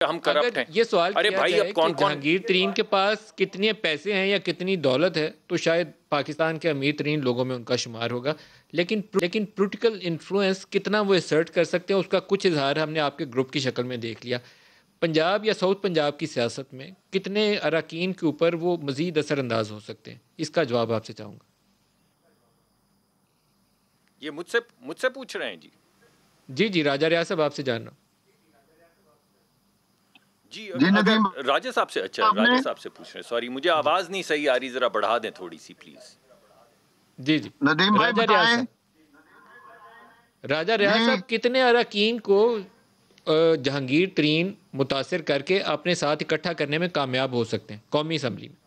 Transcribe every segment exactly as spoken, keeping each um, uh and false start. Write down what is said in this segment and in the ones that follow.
ہم کرپٹ ہیں. یہ سوال ارے کیا بھائی جائے اب کون کہ کون جہانگیر ترین کے پاس کتنے پیسے ہیں یا کتنی دولت ہے تو شاید پاکستان کے امیر ترین لوگوں میں ان کا شمار ہوگا، لیکن لیکن پولیٹیکل انفلوئنس کتنا وہ اسرٹ کر سکتے ہیں اس کا کچھ اظہار ہم نے آپ کے گروپ کی شکل میں دیکھ لیا. پنجاب یا ساؤتھ پنجاب کی سیاست میں کتنے اراکین کے اوپر وہ مزید اثر انداز ہو سکتے ہیں؟ اس کا جواب آپ سے چاہوں گا. یہ مجھ سے مجھ سے پوچھ رہے ہیں جی؟ جی جی راجہ ریاض صاحب آپ سے جان رہا ہوں. جی اگر راجہ صاحب سے اچھا راجہ صاحب سے پوچھ رہے ہیں. سوری مجھے آواز نہیں صحیح آ رہی، ذرا بڑھا دیں تھوڑی سی پلیز. جی جی ندیم بھائی راجہ ریاض بتائیں. صاحب راجہ ریاض صاحب کتنے اراکین کو جہانگیر ترین متاثر کر کے اپنے ساتھ اکٹھا کرنے میں کامیاب ہو سکتے ہیں قومی اسمبلی میں؟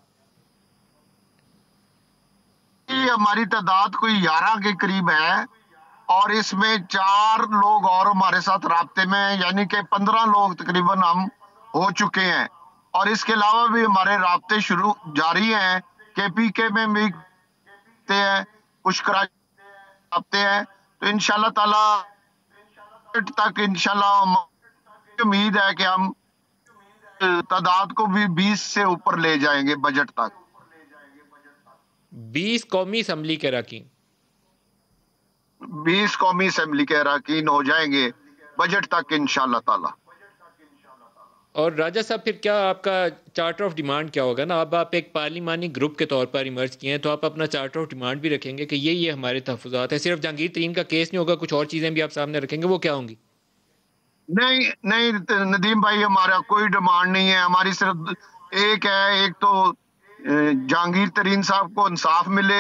ہماری تعداد کوئی گیارہ کے قریب ہے اور اس میں چار لوگ اور ہمارے ساتھ رابطے میں ہیں، یعنی کہ پندرہ لوگ تقریباً ہم ہو چکے ہیں. اور اس کے علاوہ بھی ہمارے رابطے شروع جاری ہیں، کے پی کے میں بھی ہیں، کچھ کراچی رابطے ہیں. تو انشاءاللہ تعالی تک انشاءاللہ امید ہے کہ ہم تعداد کو بھی بیس سے اوپر لے جائیں گے بجٹ تک. بیس قومی اسمبلی کے اراکین بیس قومی اسمبلی کے اراکین ہو جائیں گے بجٹ تک انشاءاللہ تعالی. اور راجہ صاحب پھر کیا آپ کا چارٹر آف ڈیمانڈ کیا ہوگا نا؟ اب آپ ایک پارلیمانی گروپ کے طور پر ایمرج کیے ہیں تو آپ اپنا چارٹر آف ڈیمانڈ بھی رکھیں گے کہ یہ یہ ہمارے تحفظات ہیں. صرف جہانگیر ترین کا کیس نہیں ہوگا، کچھ اور چیزیں بھی آپ سامنے رکھیں گے، وہ کیا ہوں گی؟ نہیں نہیں ندیم بھائی، ہمارا کوئی ڈیمانڈ نہیں ہے. ہماری صرف ایک ہے، ایک تو جہانگیر ترین صاحب کو انصاف ملے.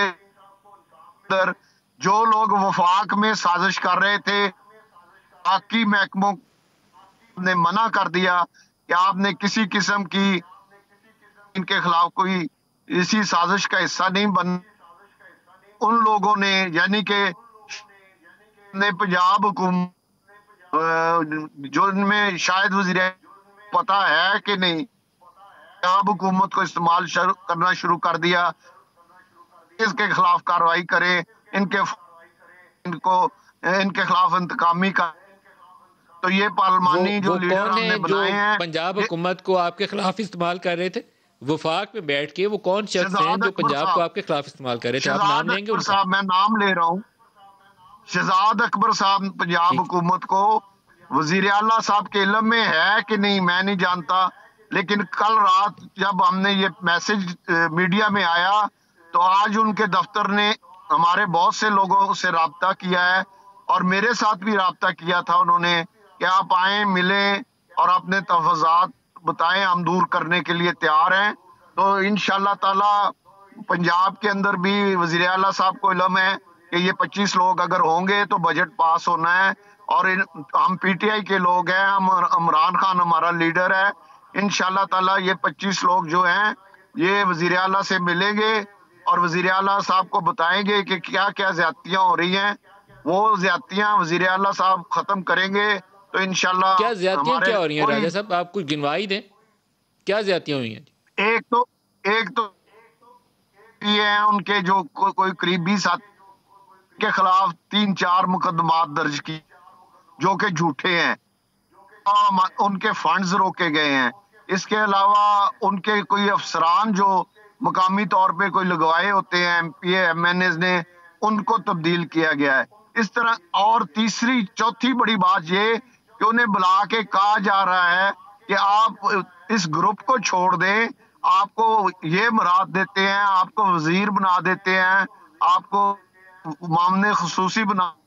جو لوگ وفاق میں سازش کر رہے تھے، باقی محکموں نے منع کر دیا کہ آپ نے کسی قسم کی ان کے خلاف کوئی اسی سازش کا حصہ نہیں بن. ان لوگوں نے یعنی کہ پنجاب حکومت جو ان میں شاید وزیر پتہ ہے کہ نہیں، پنجاب حکومت کو استعمال کرنا شروع کر دیا. اس کے خلاف کارروائی کریں، ان کے ان کو ان کے خلاف انتقامی کا. تو یہ پارلیمانی جو لیڈر ہم نے بنائے ہیں، پنجاب حکومت کو آپ کے خلاف استعمال کر رہے تھے وفاق میں بیٹھ کے، وہ کون شخص ہیں جو پنجاب کو آپ کے خلاف استعمال کر رہے تھے؟ آپ نام لیں گے ان کا؟ صاحب میں نام لے رہا ہوں، شہزاد اکبر صاحب پنجاب حکومت کو وزیر اعلیٰ صاحب کے علم میں ہے کہ نہیں میں نہیں جانتا، لیکن کل رات جب ہم نے یہ میسج میڈیا میں آیا تو آج ان کے دفتر نے ہمارے بہت سے لوگوں سے رابطہ کیا ہے اور میرے ساتھ بھی رابطہ کیا تھا انہوں نے کہ آپ آئیں، ملیں اور اپنے تحفظات بتائیں، ہم دور کرنے کے لیے تیار ہیں. تو انشاءاللہ تعالی پنجاب کے اندر بھی وزیر اعلیٰ صاحب کو علم ہے کہ یہ پچیس لوگ اگر ہوں گے تو بجٹ پاس ہونا ہے. اور ہم پی ٹی آئی کے لوگ ہیں، ہم عمران خان ہمارا لیڈر ہے. انشاءاللہ تعالی یہ پچیس لوگ جو ہیں یہ وزیر اعلیٰ سے ملیں گے اور وزیر اعلیٰ صاحب کو بتائیں گے کہ کیا کیا زیادتیاں ہو رہی ہیں. وہ زیادتیاں وزیر اعلیٰ صاحب ختم کریں گے تو انشاءاللہ. کیا زیادتیاں کیا ہو رہی ہیں راجہ صاحب؟ آپ کچھ گنوائی دیں، کیا زیادتیاں ہوئی ہیں؟ ایک تو ایک تو یہ ہیں ان کے جو کوئی قریبی ساتھ کے خلاف تین چار مقدمات درج کی جو کہ جھوٹے ہیں، ان کے فنڈز روکے گئے ہیں. اس کے علاوہ ان کے کوئی افسران جو مقامی طور پہ کوئی لگوائے ہوتے ہیں M P A M N As نے، ان کو تبدیل کیا گیا ہے. اس طرح اور تیسری چوتھی بڑی بات یہ کہ انہیں بلا کے کہا جا رہا ہے کہ آپ اس گروپ کو چھوڑ دیں، آپ کو یہ مراد دیتے ہیں، آپ کو وزیر بنا دیتے ہیں، آپ کو معاملے خصوصی بنا